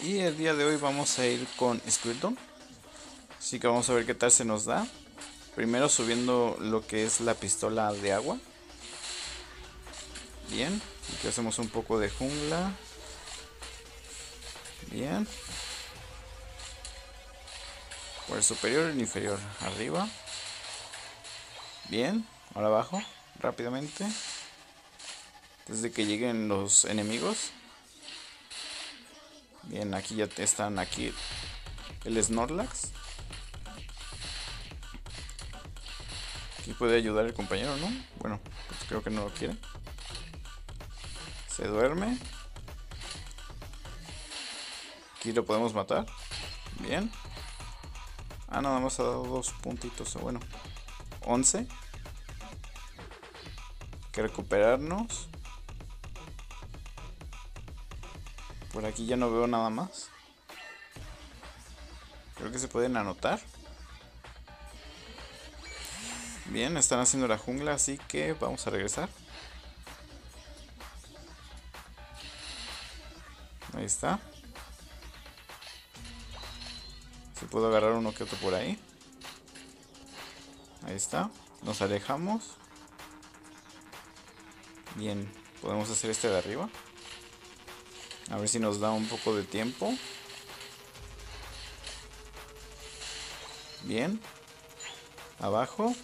Y el día de hoy vamos a ir con Squirtle. Así que vamos a ver qué tal se nos da. Primero subiendo lo que es la pistola de agua. Bien, aquí hacemos un poco de jungla. Bien. Por el superior y el inferior. Arriba. Bien, ahora abajo, rápidamente. Desde que lleguen los enemigos. Bien, aquí ya están aquí el Snorlax. Aquí puede ayudar el compañero, ¿no? Bueno, pues creo que no lo quiere. Se duerme. Aquí lo podemos matar. Bien. Ah, nada más ha dado 2 puntitos. Bueno, 11. Hay que recuperarnos. Por aquí ya no veo nada más. Creo que se pueden anotar. Bien, están haciendo la jungla, así que vamos a regresar. Ahí está. Si puedo agarrar uno que otro por ahí. Ahí está. Nos alejamos. Bien, podemos hacer este de arriba. A ver si nos da un poco de tiempo. Bien. Abajo.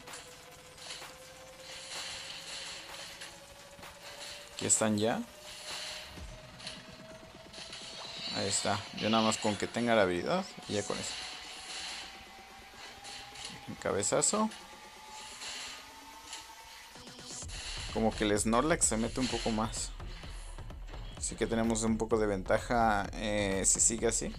Aquí están ya. Ahí está. Yo nada más con que tenga la habilidad. Y ya con eso. Un cabezazo. Como que el Snorlax se mete un poco más. Así que tenemos un poco de ventaja si sigue así.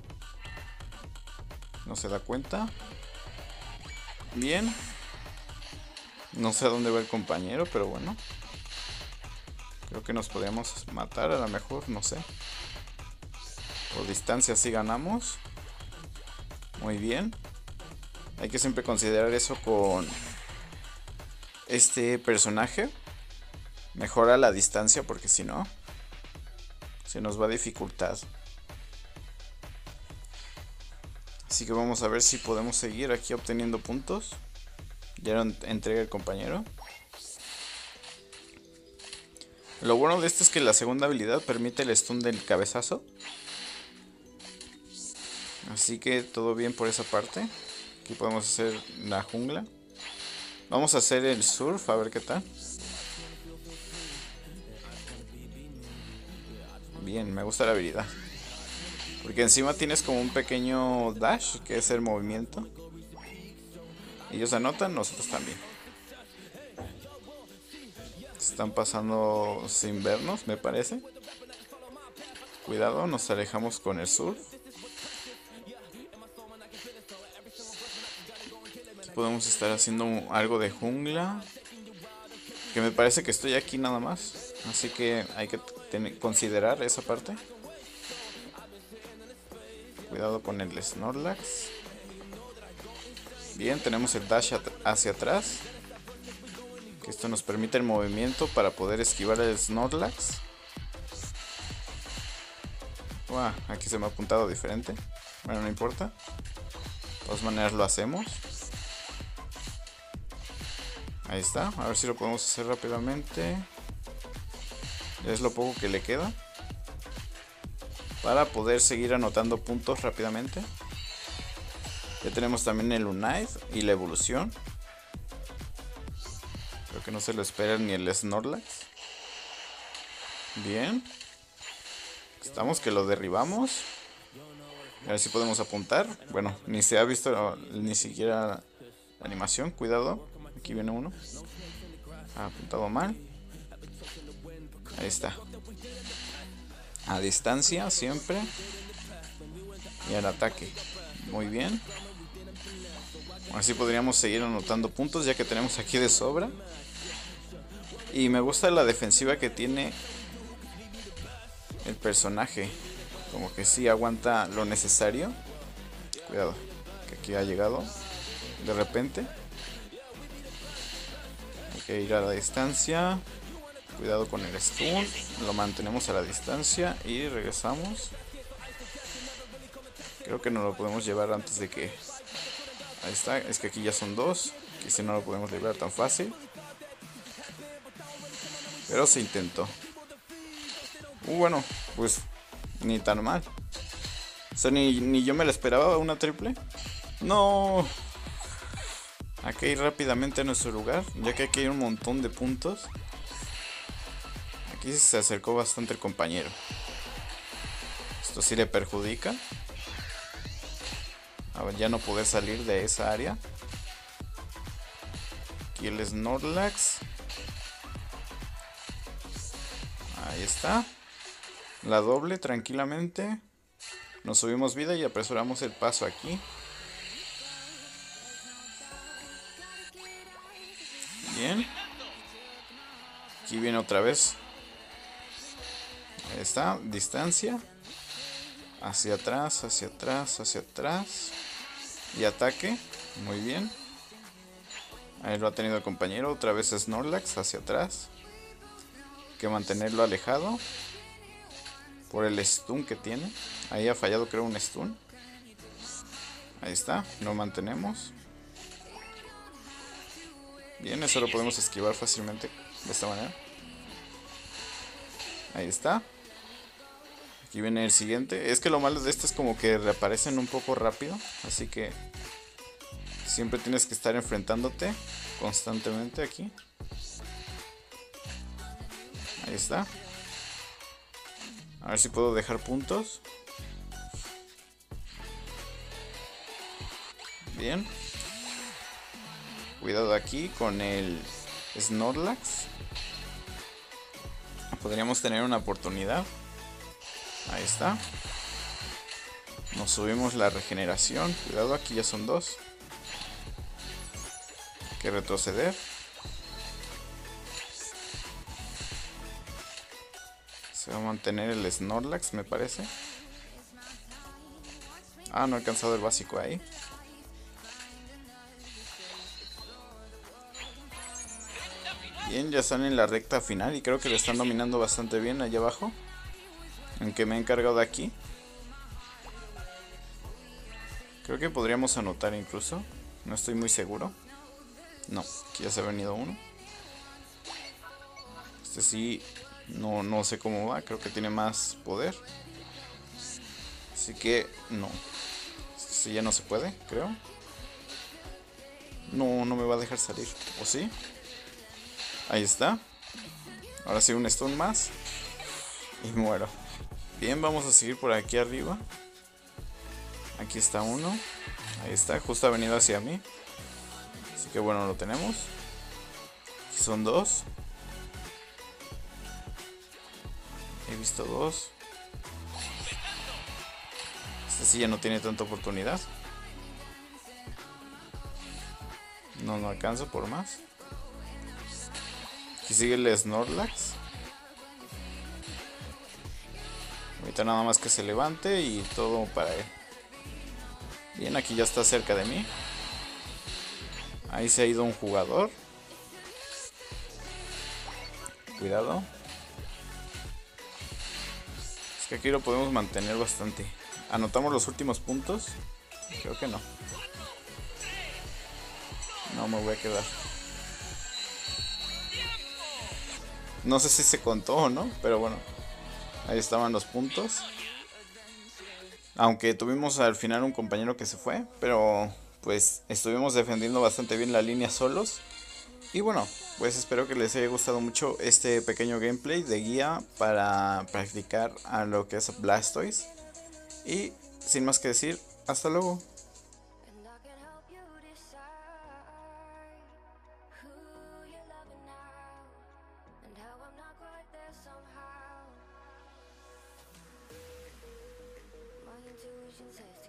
No se da cuenta. Bien. No sé a dónde va el compañero, pero bueno. Creo que nos podríamos matar a lo mejor, no sé. Por distancia sí ganamos. Muy bien. Hay que siempre considerar eso con este personaje. Mejora la distancia porque si no se nos va a dificultar. Así que vamos a ver si podemos seguir aquí obteniendo puntos. Ya lo entrega el compañero. Lo bueno de esto es que la segunda habilidad permite el stun del cabezazo. Así que todo bien por esa parte. Aquí podemos hacer la jungla. Vamos a hacer el surf, a ver qué tal. Bien, me gusta la habilidad. Porque encima tienes como un pequeño dash, que es el movimiento. Ellos anotan, nosotros también. Están pasando sin vernos, me parece. Cuidado, nos alejamos con el surf. Aquí podemos estar haciendo algo de jungla. Que me parece que estoy aquí nada más. Así que hay que considerar esa parte. Cuidado con el Snorlax. Bien, tenemos el dash hacia atrás. Que esto nos permite el movimiento para poder esquivar el Snorlax. Uah, aquí se me ha apuntado diferente. Bueno, no importa. De todas maneras lo hacemos. Ahí está. A ver si lo podemos hacer rápidamente. Es lo poco que le queda. Para poder seguir anotando puntos rápidamente. Ya tenemos también el Unite y la evolución. Creo que no se lo espera ni el Snorlax. Bien. Estamos que lo derribamos. A ver si podemos apuntar. Bueno, ni se ha visto ni siquiera la animación. Cuidado. Aquí viene uno. Ha apuntado mal. Ahí está. A distancia siempre. Y al ataque. Muy bien. Así podríamos seguir anotando puntos ya que tenemos aquí de sobra. Y me gusta la defensiva que tiene el personaje. Como que sí aguanta lo necesario. Cuidado, que aquí ha llegado de repente. Hay que ir a la distancia. Cuidado con el stun. Lo mantenemos a la distancia y regresamos. Creo que no lo podemos llevar antes de que... Ahí está, es que aquí ya son dos. Aquí sí no lo podemos librar tan fácil. Pero se intentó. Bueno, pues ni tan mal. O sea, ni yo me la esperaba una triple. No. Hay que ir rápidamente a nuestro lugar, ya que aquí hay un montón de puntos. Aquí se acercó bastante el compañero. Esto sí le perjudica. A ver, ya no poder salir de esa área. Aquí el Snorlax. Ahí está. La doble tranquilamente. Nos subimos vida y apresuramos el paso aquí. Bien. Aquí viene otra vez. Ahí está. Distancia. Hacia atrás, hacia atrás, hacia atrás. Y ataque. Muy bien. Ahí lo ha tenido el compañero. Otra vez Snorlax hacia atrás. Hay que mantenerlo alejado. Por el stun que tiene. Ahí ha fallado, creo, un stun. Ahí está. Lo mantenemos. Bien, eso lo podemos esquivar fácilmente. De esta manera. Ahí está. Aquí viene el siguiente. Es que lo malo de esto es como que reaparecen un poco rápido. Así que siempre tienes que estar enfrentándote constantemente aquí. Ahí está. A ver si puedo dejar puntos. Bien. Cuidado aquí con el Snorlax. Podríamos tener una oportunidad. Ahí está. Nos subimos la regeneración. Cuidado, aquí ya son dos. Hay que retroceder. Se va a mantener el Snorlax, me parece. Ah, no he alcanzado el básico ahí. Bien, ya están en la recta final y creo que le están dominando bastante bien allá abajo. Aunque me he encargado de aquí. Creo que podríamos anotar incluso. No estoy muy seguro. No, aquí ya se ha venido uno. Este sí, no sé cómo va. Creo que tiene más poder. Así que no. Este sí ya no se puede, creo. No me va a dejar salir. ¿O sí? Ahí está. Ahora sí un stun más. Y muero. Bien, vamos a seguir por aquí arriba. Aquí está uno. Ahí está, justo ha venido hacia mí. Así que bueno, lo tenemos. Aquí son dos. He visto dos. Este sí ya no tiene tanta oportunidad. No alcanzo por más. Aquí sigue el Snorlax. Ahorita nada más que se levante y todo para él. Bien, aquí ya está cerca de mí. Ahí se ha ido un jugador. Cuidado. Es que aquí lo podemos mantener bastante. ¿Anotamos los últimos puntos? Creo que no. No me voy a quedar. No sé si se contó o no, pero bueno. Ahí estaban los puntos. Aunque tuvimos al final un compañero que se fue, pero pues estuvimos defendiendo bastante bien la línea solos. Y bueno, pues espero que les haya gustado mucho este pequeño gameplay de guía para practicar a lo que es Blastoise. Y sin más que decir, hasta luego. Intuition says